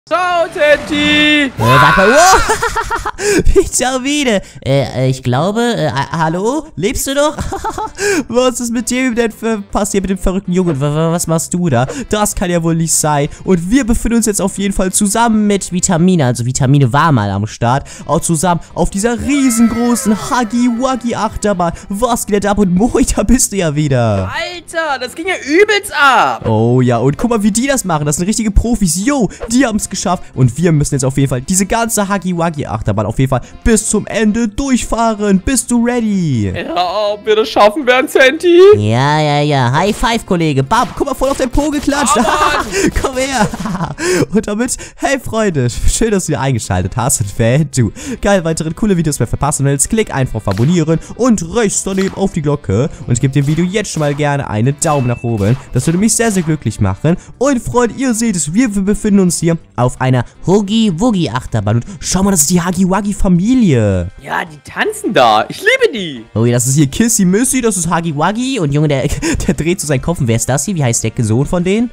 Ciao, Sandy! Warte mal. Ciao wieder. Ich glaube, hallo? Lebst du noch? Was ist mit dem denn passiert mit dem verrückten Jungen? Was machst du da? Das kann ja wohl nicht sein. Und wir befinden uns jetzt auf jeden Fall zusammen mit Vitamine. Also Vitamine war mal am Start. Auch zusammen auf dieser riesengroßen Huggy-Wuggy-Achterbahn. Was geht ab? Und Moi, da bist du ja wieder. Alter, das ging ja übelst ab. Oh ja, und guck mal, wie die das machen. Das sind richtige Profis. Yo, die haben es geschafft. Und wir müssen jetzt auf jeden Fall diese ganze Huggy-Wuggy-Achterbahn auf jeden Fall bis zum Ende durchfahren. Bist du ready? Ja, ob wir das schaffen werden, Sandy? Ja. High Five, Kollege. Bam, guck mal, voll auf den Po geklatscht. Komm her. Und damit, hey Freunde, schön, dass du wieder eingeschaltet hast. Und wenn du geil weitere coole Videos mehr verpassen willst, klick einfach auf Abonnieren und rechts daneben auf die Glocke. Und gib dem Video jetzt schon mal gerne einen Daumen nach oben. Das würde mich sehr, sehr glücklich machen. Und Freunde, ihr seht es, wir befinden uns hier auf einer Huggy-Wuggy-Achterbahn. Und schau mal, das ist die Huggy-Wuggy-Familie. Ja, die tanzen da. Ich liebe die. Oh ja, das ist hier Kissy Missy, das ist Huggy-Wuggy. Und Junge, der dreht so seinen Kopf. Und wer ist das hier? Wie heißt der Sohn von denen?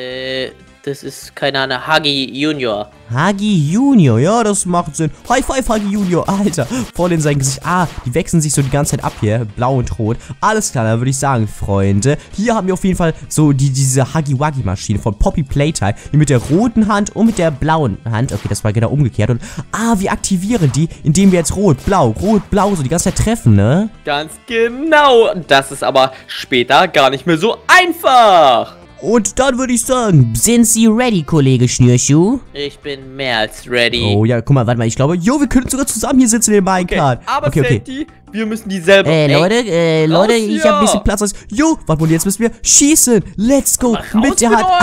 Das ist, keine Ahnung, Huggy Junior. Huggy Junior, ja, das macht Sinn. High Five, Huggy Junior, Alter. Voll in sein Gesicht. Ah, die wechseln sich so die ganze Zeit ab hier. Blau und rot. Alles klar, dann würde ich sagen, Freunde. Hier haben wir auf jeden Fall so diese Huggy-Wuggy-Maschine von Poppy Playtime. Die mit der roten Hand und mit der blauen Hand. Okay, das war genau umgekehrt. Und, wir aktivieren die, indem wir jetzt rot, blau, so die ganze Zeit treffen, ne? Ganz genau. Das ist aber später gar nicht mehr so einfach. Und dann würde ich sagen, sind Sie ready, Kollege Schnürschuh? Ich bin mehr als ready. Oh ja, guck mal, warte mal, ich glaube, wir können sogar zusammen hier sitzen in dem Minecart. Okay, aber Sandy, wir müssen die selber... Leute, ich habe ein bisschen Platz. Warte mal, jetzt müssen wir schießen. Let's go. Mit der Hand.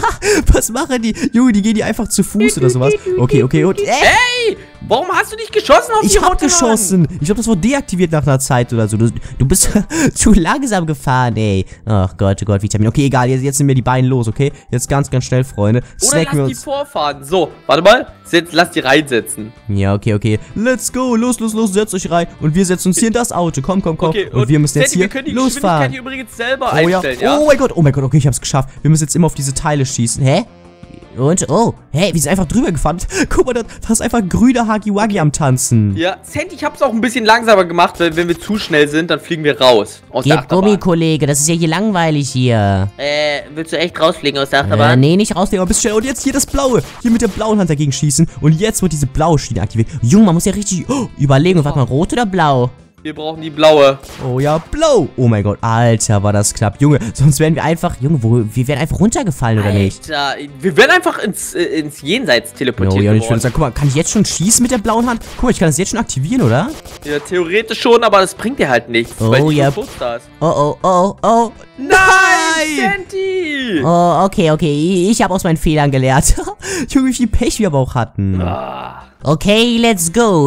Was machen die? Junge, die gehen die einfach zu Fuß oder sowas. Okay, und... Hey, warum hast du nicht geschossen auf die Ich hab geschossen. Ich glaube, das wurde deaktiviert nach einer Zeit oder so. Du bist zu langsam gefahren, ey. Ach Gott, Vitamin. Okay, egal, jetzt sind wir die Beine los, okay? Jetzt ganz schnell, Freunde. Oder lass die vorfahren. So, warte mal. Lass die reinsetzen. Ja, okay. Let's go. Los. Setzt euch rein. Und wir setzen uns hier in das Auto. Komm. Okay, und wir müssen jetzt hier losfahren. Wir können die Geschwindigkeit übrigens selber einstellen, ja? Oh mein Gott. Okay, ich hab's geschafft. Wir müssen jetzt immer auf diese Teile schießen. Hä? Und, wir sind einfach drüber gefahren. Guck mal, da ist einfach ein grüner Huggy-Wuggy am Tanzen. Ja, Sandy, ich hab's auch ein bisschen langsamer gemacht, weil wenn wir zu schnell sind, dann fliegen wir raus aus der Achterbahn. Gummi, Kollege, das ist ja hier langweilig hier. Willst du echt rausfliegen aus der Achterbahn? Nee, nicht rausfliegen, aber bist schnell. Und jetzt hier das Blaue. Hier mit der blauen Hand dagegen schießen. Und jetzt wird diese blaue Schiene aktiviert. Junge, man muss ja richtig überlegen. Warte mal, rot oder blau? Wir brauchen die blaue. Oh ja, blau. Oh mein Gott, Alter, war das knapp. Junge, sonst wären wir einfach, wir wären einfach runtergefallen, oder nicht? Alter, wir werden einfach ins Jenseits teleportiert ja, ich würde sagen, guck mal, kann ich jetzt schon schießen mit der blauen Hand? Guck mal, ich kann das jetzt schon aktivieren, oder? Ja, theoretisch schon, aber das bringt dir halt nichts, weil du so tot hast. Oh. Nein, Sandy! Oh, okay, ich habe aus meinen Fehlern gelernt. Junge, wie viel Pech wir aber auch hatten. Okay, let's go.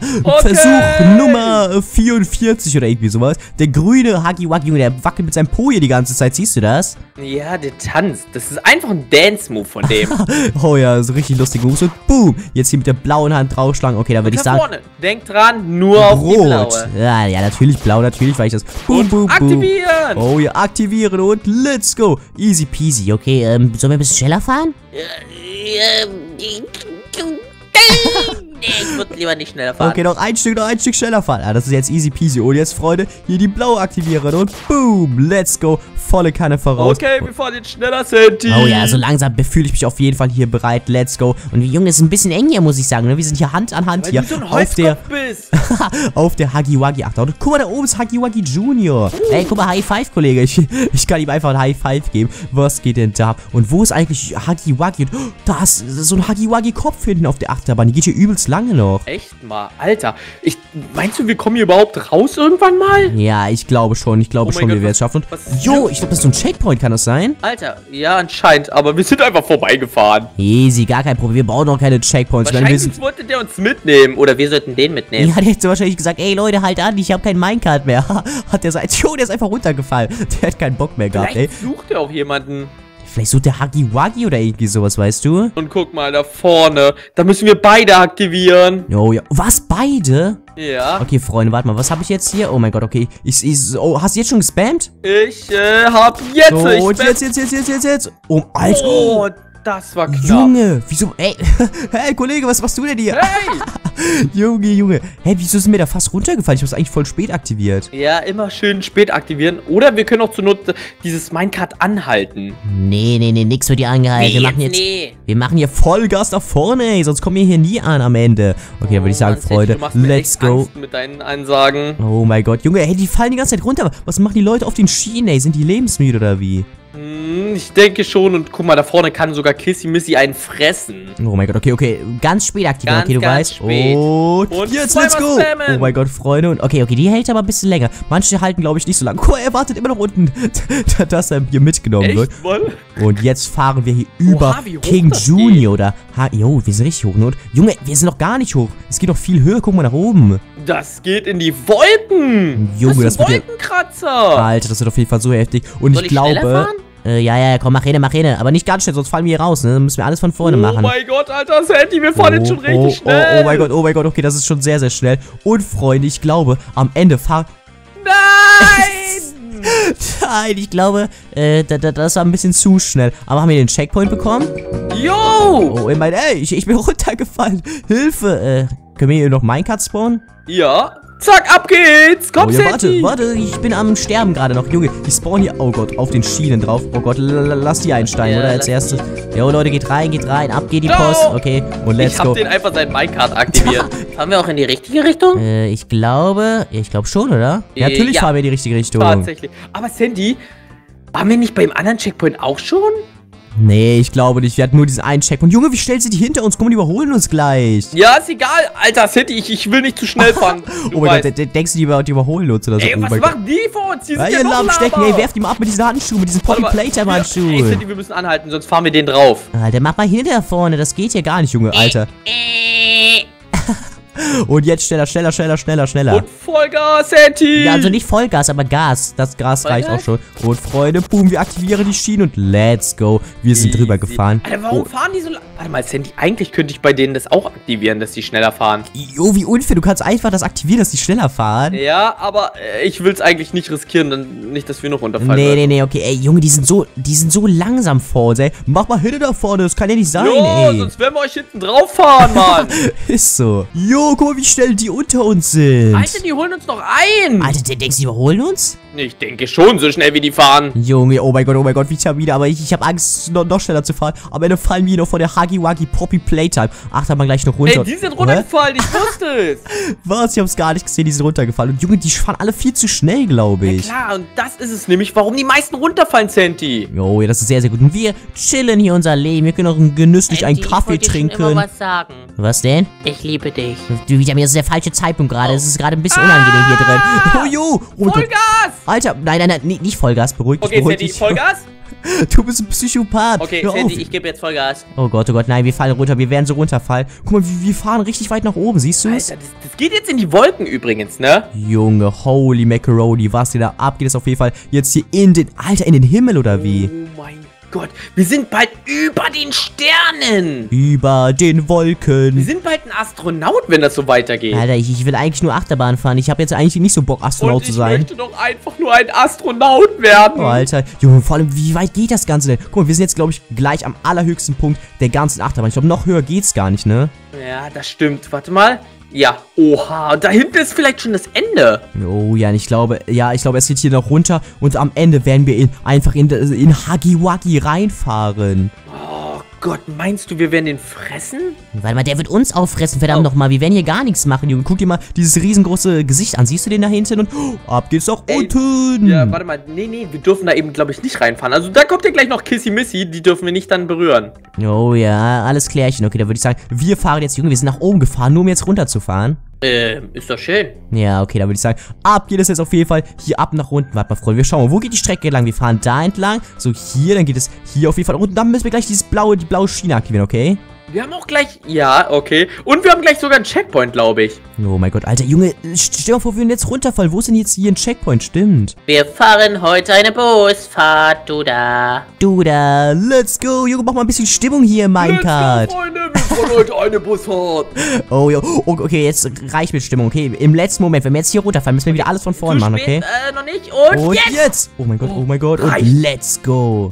Versuch Nummer 44 oder irgendwie sowas. Der grüne Huggy-Wuggy, der wackelt mit seinem Po hier die ganze Zeit. Siehst du das? Ja, der tanzt. Das ist einfach ein Dance-Move von dem. Oh ja, so richtig lustig. Und boom. Jetzt hier mit der blauen Hand draufschlagen. Okay, da würde ich sagen... vorne. Denk dran, nur auf die blaue. Ja, natürlich blau, natürlich, weil ich das... Boom. Aktivieren. Oh ja, aktivieren und let's go. Easy peasy. Okay, sollen wir ein bisschen schneller fahren? Nee, ich würde lieber nicht schneller fahren. Okay, noch ein Stück schneller fahren. Das ist jetzt easy peasy. Und jetzt, Freunde, hier die blaue aktivieren und boom, let's go. Volle Kanne voraus. Okay, wir fahren jetzt schneller, Sandy. Oh ja, so langsam fühle ich mich auf jeden Fall hier bereit. Let's go. Und Junge, es ist ein bisschen eng hier, muss ich sagen. Ne? Wir sind hier Hand an Hand hier. Weil du so ein Holzkopf bist. Auf der Huggy-Wuggy Achterbahn. Guck mal, da oben ist Huggy-Wuggy Junior. Ey, guck mal, High Five, Kollege. Ich kann ihm einfach ein High Five geben. Was geht denn da? Und wo ist eigentlich Huggy-Wuggy? Da ist so ein Huggy-Wuggy-Kopf hinten auf der Achterbahn. Die geht hier übelst lange noch. Echt mal? Alter, meinst du, wir kommen hier überhaupt raus irgendwann mal? Ja, ich glaube schon. Ich glaube schon, wir werden es schaffen. Und ich glaube, das ist so ein Checkpoint, kann das sein? Alter, ja, anscheinend. Aber wir sind einfach vorbeigefahren. Easy, gar kein Problem. Wir brauchen noch keine Checkpoints. Wahrscheinlich wollte der uns mitnehmen. Oder wir sollten den mitnehmen. Ja, der hätte wahrscheinlich gesagt, ey Leute, halt an, ich habe kein Minecart mehr. Hat der gesagt, der ist einfach runtergefallen. Der hat keinen Bock mehr gehabt, ey. Vielleicht sucht er auch jemanden. Vielleicht sucht der Huggy-Wuggy oder irgendwie sowas, weißt du? Und guck mal, da vorne. Da müssen wir beide aktivieren. Oh ja. Was, beide? Ja. Okay, Freunde, warte mal. Was habe ich jetzt hier? Oh mein Gott, okay. Hast du jetzt schon gespammt? Ich hab jetzt. So, und jetzt. Oh, Alter. Oh, das war knapp. Junge, wieso, ey, hey, Kollege, was machst du denn hier? Hey! Junge, hey, wieso ist mir da fast runtergefallen? Ich hab's eigentlich voll spät aktiviert. Ja, immer schön spät aktivieren. Oder wir können auch zur Not dieses Minecart anhalten. Nee, nix wird hier angehalten. Wir machen hier Vollgas nach vorne, ey, sonst kommen wir hier nie an am Ende. Okay, dann würde ich sagen, Mann, Freunde, du machst mir let's echt go. Angst mit deinen Ansagen. Oh mein Gott, Junge, hey, die fallen die ganze Zeit runter. Was machen die Leute auf den Schienen, ey? Sind die lebensmüde oder wie? Ich denke schon. Und guck mal, da vorne kann sogar Kissy Missy einen fressen. Oh mein Gott, okay. Ganz spät aktivieren, okay, du ganz weißt. spät. Und jetzt, let's go. Spammen. Oh mein Gott, Freunde. Und okay, die hält aber ein bisschen länger. Manche halten, glaube ich, nicht so lange. Guck mal, er wartet immer noch unten, dass er hier mitgenommen wird. Echt, Mann? Und jetzt fahren wir hier über Oha, wie hoch King das Junior oder... Jo, wir sind richtig hoch. Und Junge, wir sind noch gar nicht hoch. Es geht noch viel höher. Guck mal nach oben. Das geht in die Wolken. Junge, das ist ein wird ja... Wolkenkratzer. Alter, das wird auf jeden Fall so heftig. Und Soll ich ich schneller glaube... fahren? Ja, komm, mach hin. Aber nicht ganz schnell, sonst fallen wir hier raus, ne? Dann müssen wir alles von vorne machen. Oh mein Gott, Alter, Sandy, wir fahren jetzt schon richtig schnell. Oh mein Gott, okay, das ist schon sehr, sehr schnell. Und Freunde, ich glaube, am Ende fahren... Nein! Nein, ich glaube, das war ein bisschen zu schnell. Aber haben wir den Checkpoint bekommen? Jo! Oh, ich bin runtergefallen. Hilfe, können wir hier noch Minecart spawnen? Ja. Zack, ab geht's. Komm, Oh ja, Sandy. warte, ich bin am Sterben gerade noch. Junge, ich spawn hier, oh Gott, auf den Schienen drauf. Oh Gott, lass die einsteigen, Ja, oder? Als lass erstes. Jo, Leute, geht rein, ab geht die Go! Post. Okay, und let's Ich hab go. den einfach sein Minecart aktiviert. Fahren wir auch in die richtige Richtung? Ich glaube schon, oder? Ja, natürlich ja. fahren wir in die richtige Richtung. Tatsächlich. Aber Sandy, waren wir nicht beim anderen Checkpoint auch schon? Nee, ich glaube nicht. Wir hatten nur diesen einen Checkpoint. Junge, wie schnell sind die hinter uns? Komm, die überholen uns gleich. Ja, ist egal. Alter, Sandy, ich will nicht zu schnell fahren. Oh mein Gott, denkst du, die überholen uns oder so? Ey, Oh was mein Gott. machen die vor uns? Die sind Ja, ja ihr noch Lamm stecken. Lava. Ey, werft die mal ab mit diesen Handschuhen, mit diesen Warte mal, Ey, Poly-Playtime-Handschuhen. Sandy, wir müssen anhalten, sonst fahren wir den drauf. Alter, mach mal hinter vorne. Das geht hier gar nicht, Junge, Alter. Und jetzt schneller. Und Vollgas, Sandy. Ja, also nicht Vollgas, aber Gas. Das Gas reicht auch schon. Und Freunde, boom, wir aktivieren die Schienen und let's go. Wir sind drüber gefahren. Alter, warum fahren die so lang? Warte mal, Sandy, eigentlich könnte ich bei denen das auch aktivieren, dass die schneller fahren. Jo, wie unfair. Du kannst einfach das aktivieren, dass die schneller fahren. Ja, aber ich will es eigentlich nicht riskieren, dann nicht, dass wir noch runterfallen. Nee, okay. Ey, Junge, die sind so langsam vor uns, ey. Mach mal hinter da vorne, das kann ja nicht sein, ey. Sonst werden wir euch hinten drauf fahren, Mann. Ist so. Jo, guck mal, wie schnell die unter uns sind. Alter, die holen uns noch ein. Alter, denkst du, die überholen uns? Ich denke schon, so schnell wie die fahren. Junge, oh mein Gott, wie Tamina, aber ich habe Angst, noch schneller zu fahren. Am Ende fallen wir noch von der Huggy Wuggy Poppy Playtime. Ach, da mal gleich noch runter. Ey, die sind runtergefallen, ich wusste es. Was? Ich hab's gar nicht gesehen, die sind runtergefallen. Und Junge, die fahren alle viel zu schnell, glaube ich. Ja, klar, und das ist es nämlich, warum die meisten runterfallen, Sandy. Jo, ja, das ist sehr, sehr gut. Und wir chillen hier unser Leben. Wir können auch genüsslich einen Kaffee Ich wollte dir schon trinken. immer was sagen. Was denn? Ich liebe dich. Du, das ist der falsche Zeitpunkt gerade. Es ist gerade ein bisschen unangenehm hier drin. Oh, jo. Oh mein Gott. Vollgas. Alter, nein, nicht Vollgas. Beruhig dich, Okay, beruhig Sandy, dich. Vollgas. Du bist ein Psychopath. Okay, Hör Sandy, auf. ich gebe jetzt Vollgas. Oh Gott, nein, wir fallen runter. Wir werden so runterfallen. Guck mal, wir fahren richtig weit nach oben. Siehst du es? Alter, das geht jetzt in die Wolken übrigens, ne? Junge, holy macaroni. Was dir da abgeht, ist auf jeden Fall jetzt hier in den Himmel oder wie? Oh mein Gott, wir sind bald über den Sternen. Über den Wir Wolken. sind bald ein Astronaut, wenn das so weitergeht. Alter, ich will eigentlich nur Achterbahn fahren. Ich habe jetzt eigentlich nicht so Bock, Astronaut Und zu ich sein. möchte doch einfach nur ein Astronaut werden. Oh, Alter. Junge, vor allem, wie weit geht das Ganze denn? Guck mal, wir sind jetzt, glaube ich, gleich am allerhöchsten Punkt der ganzen Achterbahn. Ich glaube, noch höher geht's gar nicht, ne? Ja, das stimmt. Warte mal. Ja, oha. Und da hinten ist vielleicht schon das Ende. Oh ja, ich glaube, es geht hier noch runter und am Ende werden wir einfach in Huggy Wuggy reinfahren. Oh Gott, meinst du, wir werden den fressen? Warte mal, der wird uns auffressen, verdammt nochmal. Wir werden hier gar nichts machen, Junge. Guck dir mal dieses riesengroße Gesicht an. Siehst du den da hinten? Und ab geht's doch unten. Ja, warte mal. Nee, wir dürfen da eben, glaube ich, nicht reinfahren. Also da kommt ja gleich noch Kissy Missy. Die dürfen wir nicht dann berühren. Oh ja, alles klärchen. Okay, da würde ich sagen, wir fahren jetzt, Junge, wir sind nach oben gefahren, nur um jetzt runterzufahren. Ist doch schön. Ja, okay, da würde ich sagen, ab geht es jetzt auf jeden Fall hier ab nach unten. Warte mal, Freunde, wir schauen mal, wo geht die Strecke lang? Wir fahren da entlang, so hier, dann geht es hier auf jeden Fall. Und dann müssen wir gleich die blaue Schiene aktivieren, okay? Wir haben auch gleich... Ja, okay. Und wir haben gleich sogar einen Checkpoint, glaube ich. Oh mein Gott, Alter, Junge, stell dir mal vor, wir würden jetzt runterfallen. Wo ist denn jetzt hier ein Checkpoint? Stimmt. Wir fahren heute eine Busfahrt, du da. Du da, let's go. Junge, mach mal ein bisschen Stimmung hier im Minecart. Let's go, Freunde, wir fahren heute eine Busfahrt. Oh ja, okay, jetzt reicht mit Stimmung, okay? Im letzten Moment, wenn wir jetzt hier runterfallen, müssen wir wieder alles von vorne machen, okay? Noch nicht. Und Und jetzt! Oh mein Gott, und Reicht. let's go.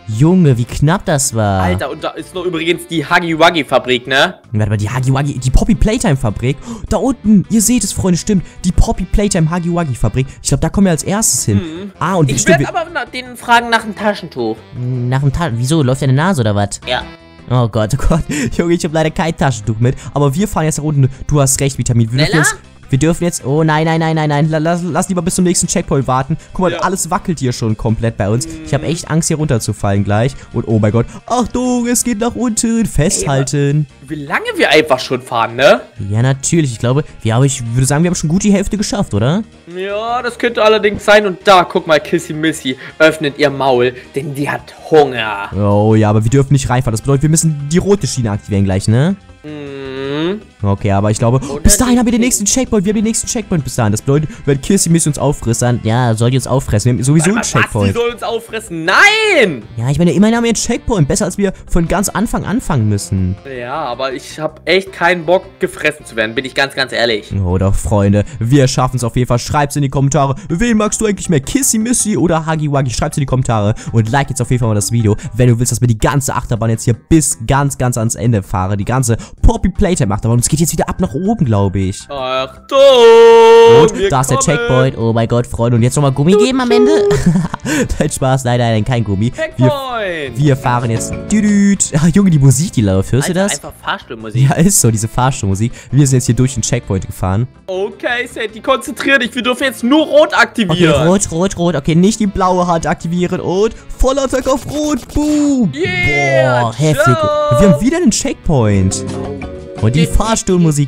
Junge, wie knapp das war. Alter, und da ist noch übrigens die Huggy-Wuggy-Fabrik, ne? Warte mal, die Huggy-Wuggy, die Poppy Playtime Fabrik. Da unten, ihr seht es, Freunde, stimmt. Die Poppy Playtime Huggy-Wuggy Fabrik. Ich glaube, da kommen wir als erstes hin. Ah, und Ich werde aber denen fragen nach dem Taschentuch. nach dem Taschentuch. Wieso? Läuft deine Nase oder was? Ja. Oh Gott, oh Gott. Junge, ich habe leider kein Taschentuch mit. Aber wir fahren jetzt nach unten. Du hast recht, Vitamin. Wir dürfen jetzt... Oh, nein. Lass lieber bis zum nächsten Checkpoint warten. Guck mal, alles wackelt hier schon komplett bei uns. Ich habe echt Angst, hier runterzufallen gleich. Und oh mein Gott. Achtung, es geht nach unten. Festhalten. Wie lange wir einfach schon fahren, ne? Ja, natürlich. Ich glaube, ich würde sagen, wir haben schon gut die Hälfte geschafft, oder? Ja, das könnte allerdings sein. Und da, guck mal, Kissy Missy öffnet ihr Maul, denn die hat Hunger. Oh ja, aber wir dürfen nicht reinfahren. Das bedeutet, wir müssen die rote Schiene aktivieren gleich, ne? Okay, aber ich glaube, bis dahin haben wir den nächsten Checkpoint. Wir haben den nächsten Checkpoint bis dahin. Das bedeutet, wenn Kissy Missy uns auffrisst, dann, ja, soll die uns auffressen. Wir haben sowieso einen Checkpoint. Die soll uns auffressen? Nein! Ja, ich meine, immerhin haben wir einen Checkpoint. Besser, als wir von ganz Anfang anfangen müssen. Ja, aber ich habe echt keinen Bock, gefressen zu werden. Bin ich ganz ehrlich. Oh doch, Freunde. Wir schaffen es auf jeden Fall. Schreibt's in die Kommentare. Wen magst du eigentlich mehr? Kissy Missy oder Huggy Wuggy? Schreibt's in die Kommentare. Und like jetzt auf jeden Fall mal das Video, wenn du willst, dass wir die ganze Achterbahn jetzt hier bis ganz ans Ende fahren. Die ganze Poppy Playtime Achterbahn. Und es geht jetzt wieder ab nach oben, glaube ich. Achtung! Gut, da ist der Checkpoint. Oh mein Gott, Freunde. Und jetzt nochmal Gummi geben am Ende? Dein Spaß. Nein, kein Gummi. Wir fahren jetzt. Ach, Junge, die Musik, die läuft. Hörst du das? Einfach Fahrstuhlmusik. Ja, ist so, diese Fahrstuhlmusik. Wir sind jetzt hier durch den Checkpoint gefahren. Okay, Sandy, konzentrier dich. Wir dürfen jetzt nur Rot aktivieren. Okay, Rot. Okay, nicht die blaue Hand aktivieren. Und Vollattack auf Rot. Boom. Yeah, boah, heftig. Wir haben wieder einen Checkpoint. Und die Fahrstuhlmusik.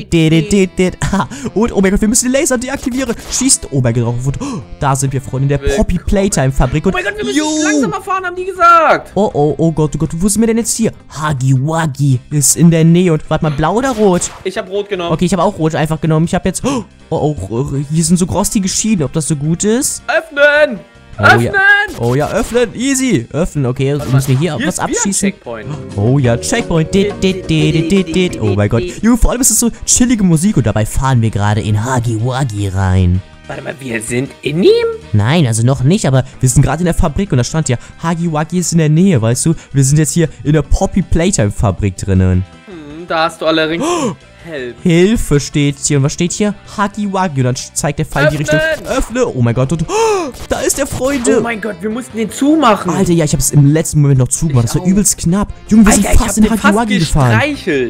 Und, oh mein Gott, wir müssen den Laser deaktivieren. Schießt. Oh mein Gott. Da sind wir, Freunde, in der Poppy Playtime Fabrik. Und, oh mein Gott, wir müssen langsamer fahren, haben die gesagt. Oh Gott. Wo sind wir denn jetzt hier? Huggy Wuggy ist in der Nähe. Und, warte mal, blau oder rot? Ich habe rot genommen. Okay, ich habe auch rot einfach genommen. Ich habe jetzt... hier sind so rostige Schienen. Ob das so gut ist? Öffnen! Öffnen! Oh ja, öffnen. Easy. Öffnen. Okay, müssen wir hier auch was abschießen. Oh ja, Checkpoint. Oh mein Gott. Junge, vor allem ist es so chillige Musik und dabei fahren wir gerade in Huggy Wuggy rein. Warte mal, wir sind in ihm? Nein, also noch nicht, aber wir sind gerade in der Fabrik und da stand ja, Huggy Wuggy ist in der Nähe, weißt du? Wir sind jetzt hier in der Poppy Playtime Fabrik drinnen. Da hast du allerdings... Hilfe steht hier. Und was steht hier? Huggy Wuggy. Und dann zeigt der Pfeil in die Richtung. Öffne. Oh mein Gott. Und, da ist der, Freunde. Oh mein Gott, wir mussten den zumachen. Alter, ja, ich habe es im letzten Moment noch zugemacht. Das war übelst knapp. Junge, wir sind fast in Huggy Wuggy gefahren.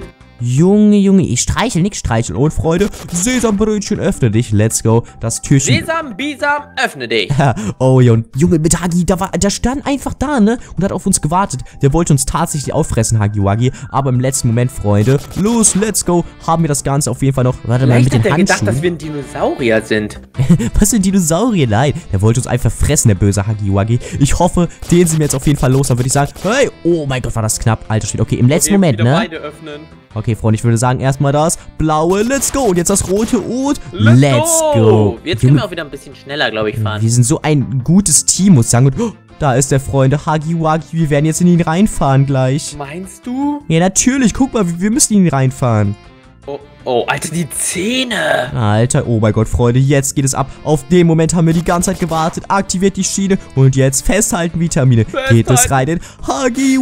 Junge, ich streichel, nix streicheln. Und Freunde, Sesambrötchen, öffne dich. Let's go. Das Türchen. Sesam, Bisam, öffne dich. Oh ja, und Junge, mit Huggy, der stand einfach da, ne? Und hat auf uns gewartet. Der wollte uns tatsächlich auffressen, Huggy Wuggy. Aber im letzten Moment, Freunde, los, let's go. Haben wir das Ganze auf jeden Fall noch. Warte mal, mit den Handschuhen. Gedacht, dass wir ein Dinosaurier sind. Was sind Dinosaurier? Nein, der wollte uns einfach fressen, der böse Huggy Wuggy. Ich hoffe, den sind wir jetzt auf jeden Fall los. Dann würde ich sagen, hey, oh mein Gott, war das knapp. Alter Schwede, okay, im letzten Moment, ne? Beide öffnen. Okay, Freunde, ich würde sagen, erstmal das blaue, let's go. Und jetzt das rote und let's go. Jetzt können wir auch wieder ein bisschen schneller, glaube ich, fahren. Wir sind so ein gutes Team, muss ich sagen. Und da ist der, Freunde, Huggy Wuggy. Wir werden jetzt in ihn reinfahren gleich. Meinst du? Ja, natürlich. Guck mal, wir müssen in ihn reinfahren. Oh, Alter, die Zähne. Alter, oh mein Gott, Freunde, jetzt geht es ab. Auf den Moment haben wir die ganze Zeit gewartet. Aktiviert die Schiene und jetzt festhalten, Vitamine. Geht es rein in Huggy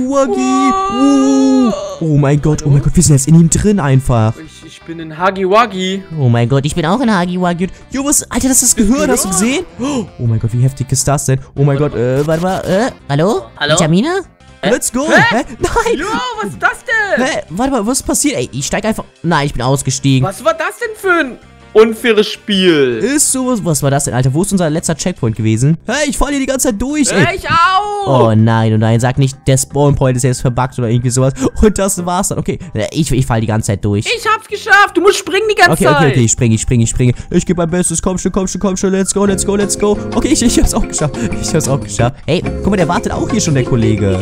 Wuggy. Oh mein Gott, wir sind jetzt in ihm drin einfach. Ich bin in Huggy Wuggy. Oh mein Gott, ich bin auch in Huggy Wuggy. Jo, was? Alter, das ist das Gehör, hast du gesehen? Oh mein Gott, wie heftig ist das denn? Oh mein Gott, warte mal, hallo? Vitamine? Let's go! Hä? Nein! Jo, was ist das denn? Hä? Warte mal, was ist passiert? Ey, ich steig einfach... Nein, ich bin ausgestiegen. Was war das denn für ein unfaires Spiel? Ist sowas... Was war das denn, Alter? Wo ist unser letzter Checkpoint gewesen? Hey, ich falle hier die ganze Zeit durch, ey. Ich auch! Oh nein, sag nicht, der Spawnpoint ist jetzt verbuggt oder irgendwie sowas. Und das war's dann. Okay, ich falle die ganze Zeit durch. Ich hab's geschafft! Du musst springen die ganze Zeit! Okay, ich springe. Ich gebe mein Bestes. Komm schon. Let's go. Okay, ich hab's auch geschafft. Hey, guck mal, der wartet auch hier schon, der Kollege.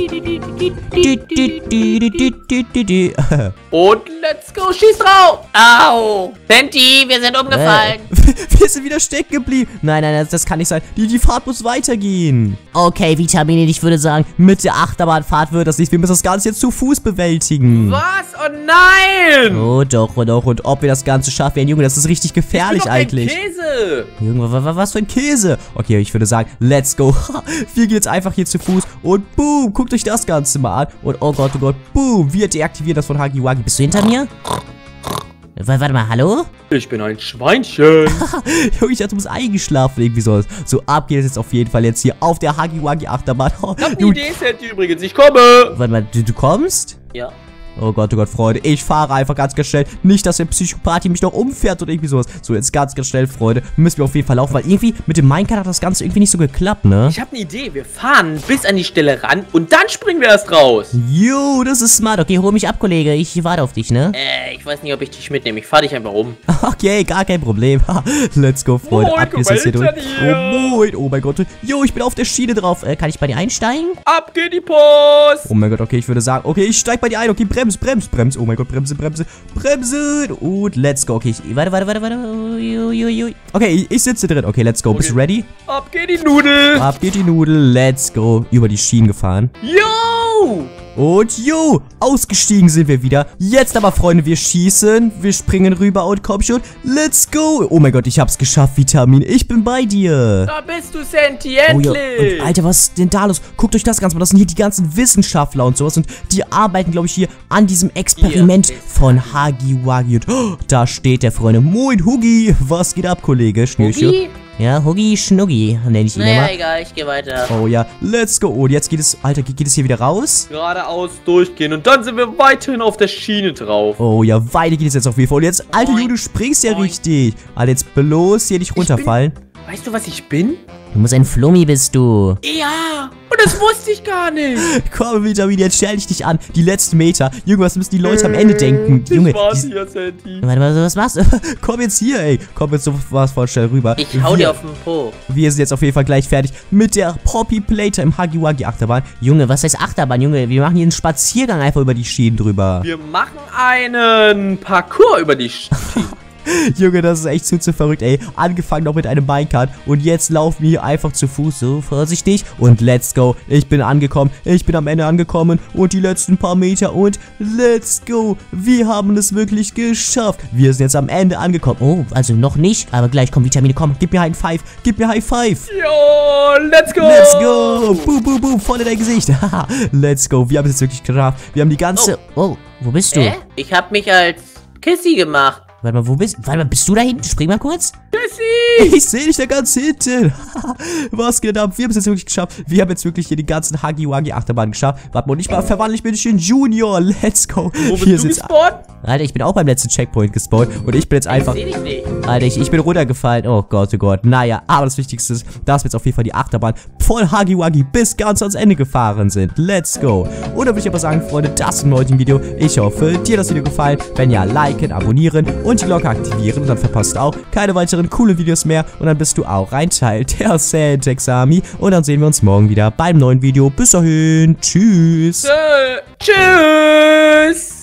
Und let's go, schieß drauf! Au! Sandy, wir sind umgefallen. Wir sind wieder stecken geblieben. Nein, das kann nicht sein. Die Fahrt muss weitergehen. Okay, Vitamine, ich würde sagen, mit der Achterbahnfahrt wird das nicht. Wir müssen das Ganze jetzt zu Fuß bewältigen. Was? Oh nein! Oh doch. Und ob wir das Ganze schaffen, Junge, das ist richtig gefährlich eigentlich. Käse! Junge, was für ein Käse? Okay, ich würde sagen, let's go. Wir gehen jetzt einfach hier zu Fuß und boom, guckt euch das Ganze mal an. Und oh Gott, boom, wir deaktivieren das von Huggy Wuggy. Bist du hinter mir? Warte mal, hallo? Ich bin ein Schweinchen. Junge, ich dachte, du bist eingeschlafen, irgendwie so. So, ab geht es jetzt auf jeden Fall jetzt hier auf der Huggy Wuggy Achterbahn. Oh, Ich hab eine Idee, Sandy, übrigens. Ich komme. Warte mal, du kommst? Ja. Oh Gott, Freunde. Ich fahre einfach ganz schnell. Nicht, dass der Psychopath mich noch umfährt oder irgendwie sowas. So, jetzt ganz schnell, Freunde. Müssen wir auf jeden Fall laufen, weil irgendwie mit dem Minecart hat das Ganze irgendwie nicht so geklappt, ne? Ich habe eine Idee. Wir fahren bis an die Stelle ran und dann springen wir erst raus. Jo, das ist smart. Okay, hol mich ab, Kollege. Ich warte auf dich, ne? Ich weiß nicht, ob ich dich mitnehme. Ich fahr dich einfach um. Okay, gar kein Problem. Let's go, Freunde. Moin, Ab guck geht's mal jetzt hier durch. hinter dir. Oh, moin. Oh mein Gott. Jo, ich bin auf der Schiene drauf. Kann ich bei dir einsteigen? Ab geht die Post. Oh mein Gott, okay, ich würde sagen, okay, ich steig bei dir ein. Okay, bremse. Oh mein Gott, bremse. Und let's go. Okay, warte. Okay, ich sitze drin. Okay, let's go. Bist du ready? Ab geht die Nudel. Ab geht die Nudel. Let's go. Über die Schienen gefahren. Yo! Und jo, ausgestiegen sind wir wieder. Jetzt aber, Freunde, wir schießen. Wir springen rüber und komm schon. Let's go. Oh mein Gott, ich hab's geschafft, Vitamin. Ich bin bei dir. Da bist du, Santi, Oh ja, endlich. und Alter, was ist denn da los? Guckt euch das Ganze mal. Das sind hier die ganzen Wissenschaftler und sowas. Und die arbeiten, glaube ich, hier an diesem Experiment von Huggy Wuggy. Und oh, da steht der, Freunde. Moin, Huggy. Was geht ab, Kollege? Schnürchen. Huggy? Ja, Huggy Schnuggy nenne ich ihn Naja, immer. egal, ich gehe weiter. Oh ja, let's go. Und jetzt geht es, Alter, geht es hier wieder raus? Geradeaus durchgehen und dann sind wir weiterhin auf der Schiene drauf. Oh ja, weiter geht es jetzt auf jeden Fall. Und jetzt, Alter, Junge, du springst ja richtig. Alter, jetzt bloß hier nicht runterfallen. Weißt du, was ich bin? Du musst ein Flummi, bist du. Ja, und das wusste ich gar nicht. Komm, Vitamin, jetzt stell dich nicht an. Die letzten Meter. Junge, was müssen die Leute am Ende denken? Junge, Ich warte hier, Santi. warte mal, was machst du? Komm jetzt hier, ey. Komm jetzt sowas voll schnell rüber. Ich hau dir auf den Po. Wir sind jetzt auf jeden Fall gleich fertig mit der Poppy Playtime im Huggy Wuggy Achterbahn. Junge, was heißt Achterbahn, Junge? Wir machen hier einen Spaziergang einfach über die Schienen drüber. Wir machen einen Parcours über die Schiene. Junge, das ist echt zu verrückt, ey. Angefangen noch mit einem Minecart und jetzt laufen wir hier einfach zu Fuß, so vorsichtig. Und let's go. Ich bin angekommen. Ich bin am Ende angekommen und die letzten paar Meter und let's go. Wir haben es wirklich geschafft. Wir sind jetzt am Ende angekommen. Oh, also noch nicht, aber gleich kommen Vitamine. Komm, gib mir High Five. Gib mir High Five. Jo, let's go. Let's go. Boom, voll in dein Gesicht. Let's go. Wir haben es jetzt wirklich geschafft. Wir haben die ganze... Oh, wo bist du? Ich hab mich als Kissy gemacht. Warte mal, wo bist du? Warte mal, bist du da hinten? Spring mal kurz. Jessie. Ich sehe dich da ganz hinten. Was geht ab? Wir haben es jetzt wirklich geschafft. Wir haben jetzt wirklich hier die ganzen Huggy Wuggy Achterbahn geschafft. Warte mal, nicht mal verwandle ich mich in Junior. Let's go. Wo bist du gespawnt? Alter, ich bin auch beim letzten Checkpoint gespawnt. Und ich bin jetzt einfach... Ich seh dich nicht. Alter, ich bin runtergefallen. Oh Gott. Naja, aber das Wichtigste ist, dass wir jetzt auf jeden Fall die Achterbahn voll Huggy Wuggy bis ganz ans Ende gefahren sind. Let's go. Und dann würde ich aber sagen, Freunde, das im heutigen Video. Ich hoffe, dir hat das Video gefallen. Wenn ja, liken, abonnieren und die Glocke aktivieren. Und dann verpasst du auch keine weiteren coolen Videos mehr. Und dann bist du auch ein Teil der Santex Army. Und dann sehen wir uns morgen wieder beim neuen Video. Bis dahin. Tschüss. Tschüss.